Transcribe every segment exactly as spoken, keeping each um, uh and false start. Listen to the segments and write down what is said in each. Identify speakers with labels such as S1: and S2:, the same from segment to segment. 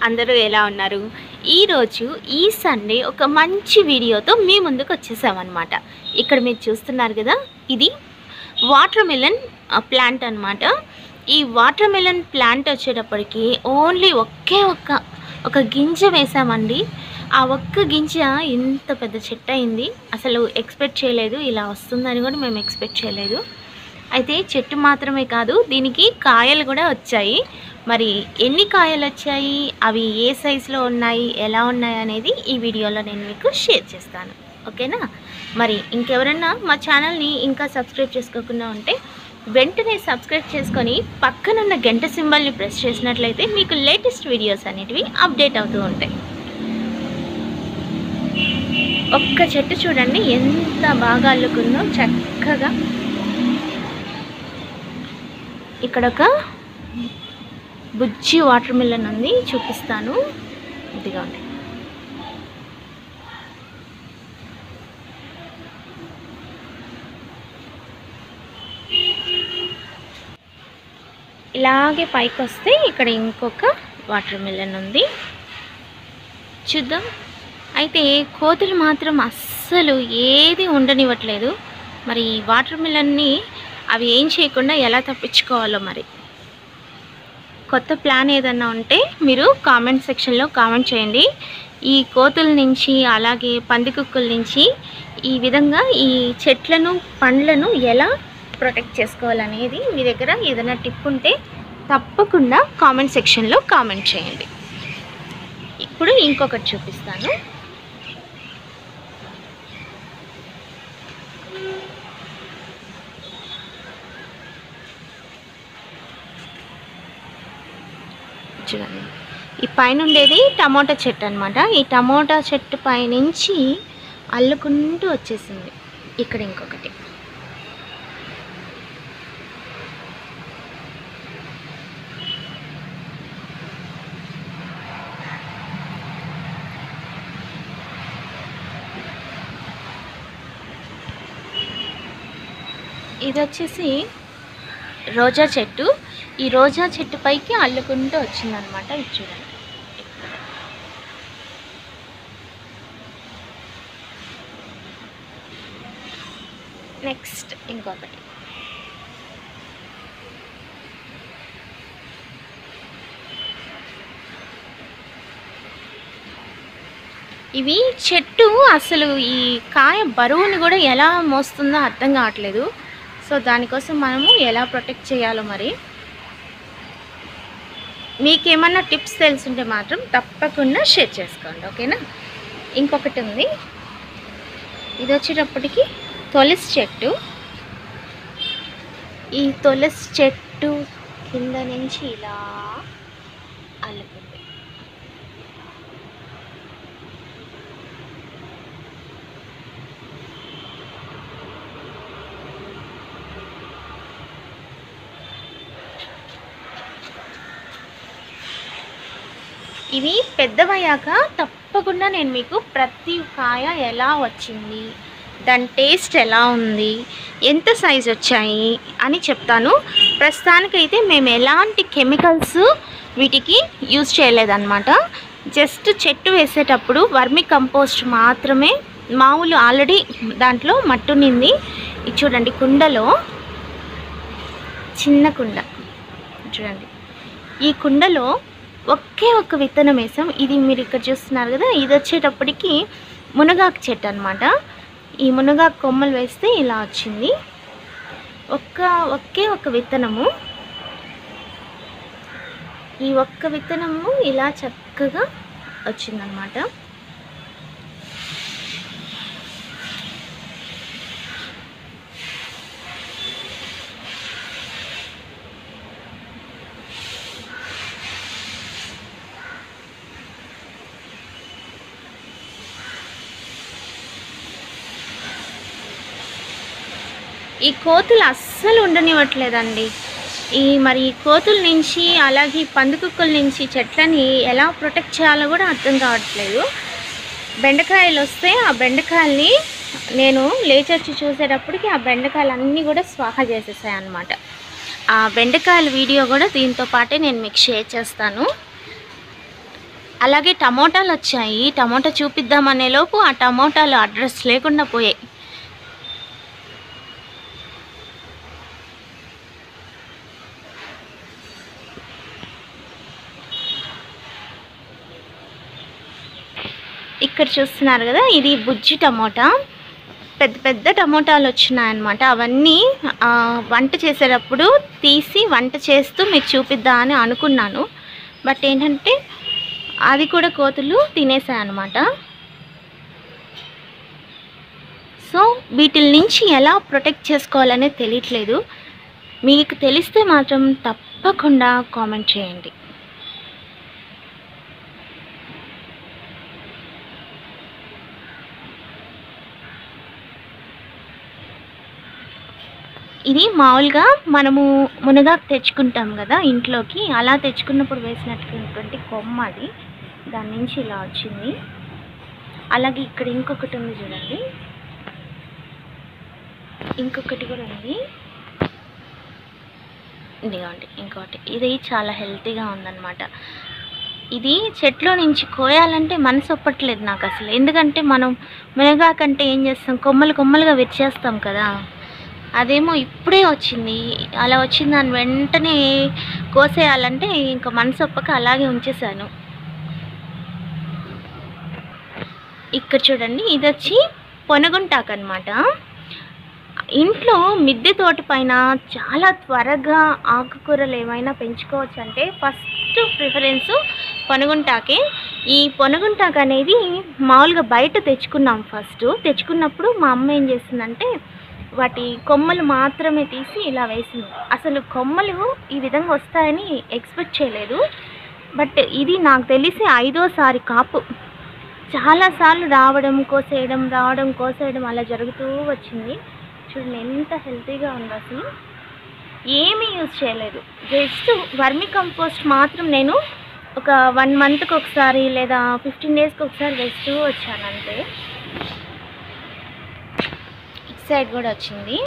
S1: అందరూ ఎలా ఉన్నారు? ఈరోజు ఈ సండే ఒక మంచి వీడియోతో మీ ముందుకు వచ్చేసామన్నమాట. ఇక్కడ మీరు చూస్తున్నారు కదా, ఇది వాటర్ మిలన్ ప్లాంట్ అన్నమాట. ఈ వాటర్ మిలన్ ప్లాంట్ వచ్చేటప్పటికి ఓన్లీ ఒకే ఒక్క ఒక గింజ వేసామండి. ఆ ఒక్క గింజ ఇంత పెద్ద చెట్టు అయింది. అసలు ఎక్స్పెక్ట్ చేయలేదు, ఇలా వస్తుందని కూడా మేము ఎక్స్పెక్ట్ చేయలేదు. అయితే చెట్టు మాత్రమే కాదు, దీనికి కాయలు కూడా వచ్చాయి. మరి ఎన్ని కాయలు వచ్చాయి, అవి ఏ సైజులో ఉన్నాయి, ఎలా ఉన్నాయి అనేది ఈ వీడియోలో నేను మీకు షేర్ చేస్తాను. ఓకేనా? మరి ఇంకెవరన్నా మా ఛానల్ని ఇంకా సబ్స్క్రైబ్ చేసుకోకుండా ఉంటే వెంటనే సబ్స్క్రైబ్ చేసుకొని పక్కనున్న గంట సింబల్ని ప్రెస్ చేసినట్లయితే మీకు లేటెస్ట్ వీడియోస్ అనేటివి అప్డేట్ అవుతూ ఉంటాయి. ఒక్క చెట్టు చూడండి ఎంత బాగా అల్లుకుందో చక్కగా. ఇక్కడ ఒక బుజ్జి వాటర్ మిలన్ ఉంది, చూపిస్తాను. ఇదిగా ఉంది. ఇలాగే పైకి వస్తే ఇక్కడ ఇంకొక వాటర్ మిలన్ ఉంది, చూద్దాం. అయితే కోతులు మాత్రం అస్సలు ఏది ఉండనివ్వట్లేదు. మరి వాటర్ మిలన్ని అవి ఏం చేయకుండా ఎలా తప్పించుకోవాలో మరి. కొత్త ప్లాన్ ఏదన్నా ఉంటే మీరు కామెంట్ సెక్షన్లో కామెంట్ చేయండి. ఈ కోతుల నుంచి అలాగే పందికుక్కల నుంచి ఈ విధంగా ఈ చెట్లను పండ్లను ఎలా ప్రొటెక్ట్ చేసుకోవాలనేది మీ దగ్గర ఏదైనా టిప్ ఉంటే తప్పకుండా కామెంట్ సెక్షన్లో కామెంట్ చేయండి. ఇప్పుడు ఇంకొకటి చూపిస్తాను. చూడండి, ఈ పైన ఉండేది టమోటా చెట్టు అనమాట. ఈ టమోటా చెట్టు పైనుంచి అల్లుకుంటూ వచ్చేసింది. ఇక్కడ ఇంకొకటి. ఇది వచ్చేసి రోజా చెట్టు. ఈ రోజా చెట్టు పైకి అల్లుకుంటూ వచ్చిందనమాట. ఇది చూడండి. నెక్స్ట్ ఇంకొకటి. ఇవి చెట్టు అసలు ఈ కాయ బరువుని కూడా ఎలా మోస్తుందో అర్థం కావట్లేదు. సో దానికోసం మనము ఎలా ప్రొటెక్ట్ చేయాలో మరి మీకేమన్నా టిప్స్ తెలుసుంటే మాత్రం తప్పకుండా షేర్ చేసుకోండి. ఓకేనా? ఇంకొకటి ఉంది. ఇది వచ్చేటప్పటికి తులసి చెట్టు. ఈ తులసి చెట్టు కింద నుంచి ఇలా అల్లుకుంది. ఇవి పెద్దవయ్యాక తప్పకుండా నేను మీకు ప్రతి కాయ ఎలా వచ్చింది, దాని టేస్ట్ ఎలా ఉంది, ఎంత సైజ్ వచ్చాయి అని చెప్తాను. ప్రస్తుతానికైతే మేము ఎలాంటి కెమికల్స్ వీటికి యూజ్ చేయలేదన్నమాట. జస్ట్ చెట్టు వేసేటప్పుడు వర్మి కంపోస్ట్ మాత్రమే. మామూలు ఆల్రెడీ దాంట్లో మట్టి ఉన్నింది. ఇది చూడండి, కుండలో, చిన్న కుండ చూడండి. ఈ కుండలో ఒకే ఒక్క విత్తనం వేసాం. ఇది మీరు ఇక్కడ చూస్తున్నారు కదా, ఇది వచ్చేటప్పటికి మునగాకు చెట్టు అనమాట. ఈ మునగాకు కొమ్మలు వేస్తే ఇలా వచ్చింది. ఒక్క ఒకే ఒక్క విత్తనము. ఈ ఒక్క విత్తనము ఇలా చక్కగా వచ్చిందనమాట. ఈ కోతులు అస్సలు ఉండనివ్వట్లేదండి. ఈ మరి కోతుల నుంచి అలాగే పందికుక్కల నుంచి చెట్లని ఎలా ప్రొటెక్ట్ చేయాలో కూడా అర్థం కావట్లేదు. బెండకాయలు వస్తే ఆ బెండకాయల్ని నేను లేచొచ్చి చూసేటప్పటికి ఆ బెండకాయలు అన్నీ కూడా స్వాహా చేసేసాయి అన్నమాట. ఆ బెండకాయల వీడియో కూడా దీంతో పాటే నేను మీకు షేర్ చేస్తాను. అలాగే టమోటాలు వచ్చాయి. టమోటా చూపిద్దామనే లోపు ఆ టమోటాలు అడ్రస్ లేకుండా పోయాయి. ఇక్కడ చూస్తున్నారు కదా, ఇది బుజ్జి టమోటా. పెద్ద పెద్ద టమోటాలు వచ్చినాయన్నమాట. అవన్నీ వంట చేసేటప్పుడు తీసి వంట చేస్తూ మీకు చూపిద్దాం అని అనుకున్నాను. బట్ ఏంటంటే అది కూడా కోతులు తినేసాయి అన్నమాట. సో వీటి నుంచి ఎలా ప్రొటెక్ట్ చేసుకోవాలనే తెలియట్లేదు. మీకు తెలిస్తే మాత్రం తప్పకుండా కామెంట్ చేయండి. ఇది మామూలుగా మనము మునగాకు తెచ్చుకుంటాం కదా ఇంట్లోకి, అలా తెచ్చుకున్నప్పుడు వేసినటువంటి కొమ్మ అది. దాని నుంచి ఇలా వచ్చింది. అలాగే ఇక్కడ ఇంకొకటి ఉంది చూడండి, ఇంకొకటి కూడా ఉంది. ఇదిగోండి ఇంకోటి. ఇది చాలా హెల్తీగా ఉందన్నమాట. ఇది చెట్లో నుంచి కోయాలంటే మనసు ఒప్పట్లేదు నాకు అసలు. ఎందుకంటే మనం మునగాకంటే ఏం చేస్తాం, కొమ్మలు కొమ్మలుగా విరిచేస్తాం కదా. అదేమో ఇప్పుడే వచ్చింది. అలా వచ్చిన దాన్ని వెంటనే కోసేయాలంటే ఇంకా మనసు ఒప్పక అలాగే ఉంచేసాను. ఇక్కడ చూడండి, ఇది వచ్చి పొనగుంటాకు అనమాట. ఇంట్లో మిద్దె తోట పైన చాలా త్వరగా ఆకుకూరలు ఏమైనా పెంచుకోవచ్చు అంటే ఫస్ట్ ప్రిఫరెన్స్ పొనగుంటాకే. ఈ పొనగుంటాకు అనేది మామూలుగా బయట తెచ్చుకున్నాం. ఫస్ట్ తెచ్చుకున్నప్పుడు మా అమ్మ ఏం చేసిందంటే వాటి కొమ్మలు మాత్రమే తీసి ఇలా వేసింది. అసలు కొమ్మలు ఈ విధంగా వస్తాయని ఎక్స్పెక్ట్ చేయలేదు. బట్ ఇది నాకు తెలిసి ఐదోసారి కాపు. చాలాసార్లు రావడం కోసేయడం రావడం కోసేయడం అలా జరుగుతూ వచ్చింది. చూడండి ఎంత హెల్తీగా ఉందో. అసలు ఏమీ యూజ్ చేయలేదు. జస్ట్ వర్మి కంపోస్ట్ మాత్రం నేను ఒక వన్ మంత్కి ఒకసారి లేదా ఫిఫ్టీన్ డేస్కి ఒకసారి వేస్తూ వచ్చాను అంతే. సైడ్ కూడా వచ్చింది.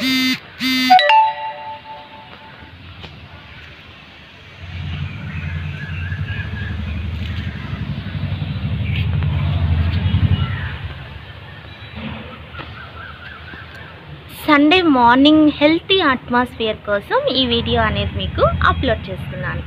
S1: సండే మార్నింగ్ హెల్తీ అట్మాస్ఫియర్ కోసం ఈ వీడియో అనేది మీకు అప్లోడ్ చేస్తున్నాను.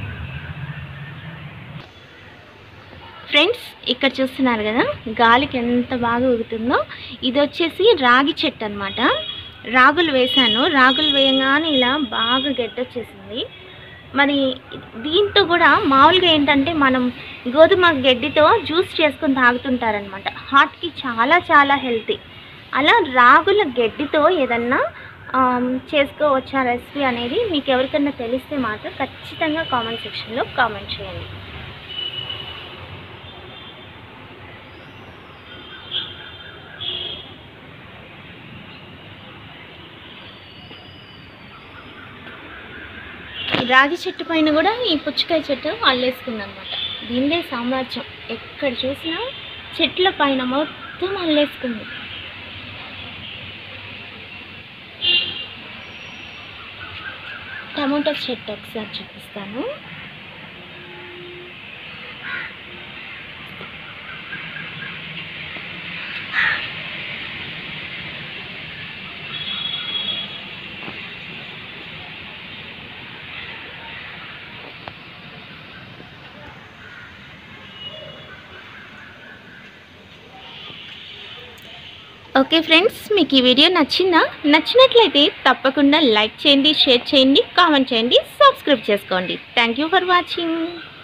S1: ఫ్రెండ్స్ ఇక్కడ చూస్తున్నారు కదా, గాలికి ఎంత బాగా ఊగుతుందో. ఇది వచ్చేసి రాగి చెట్టు అనమాట. రాగులు వేశాను. రాగులు వేయగానే ఇలా బాగా గెడ్డొచ్చేసింది. మరి దీంతో కూడా మామూలుగా ఏంటంటే మనం గోధుమ గడ్డితో జ్యూస్ చేసుకొని తాగుతుంటారనమాట. హార్ట్కి చాలా చాలా హెల్తీ. అలా రాగుల గడ్డితో ఏదన్నా చేసుకోవచ్చా రెసిపీ అనేది మీకు ఎవరికన్నా తెలిస్తే మాత్రం ఖచ్చితంగా కామెంట్ సెక్షన్లో కామెంట్ చేయండి. రాగి చెట్టు పైన కూడా ఈ పుచ్చకాయ చెట్టు అల్లేసుకుంది అనమాట. దీనిదే సామ్రాజ్యం. ఎక్కడ చూసినా చెట్ల పైన మొత్తం అల్లేసుకుంది. టమాటో చెట్టు ఒకసారి చూపిస్తాను. ఓకే ఫ్రెండ్స్, మీకు ఈ వీడియో నచ్చిందా? నచ్చినట్లయితే తప్పకుండా లైక్ చేయండి, షేర్ చేయండి, కామెంట్ చేయండి, సబ్స్క్రైబ్ చేసుకోండి. Thank you for watching.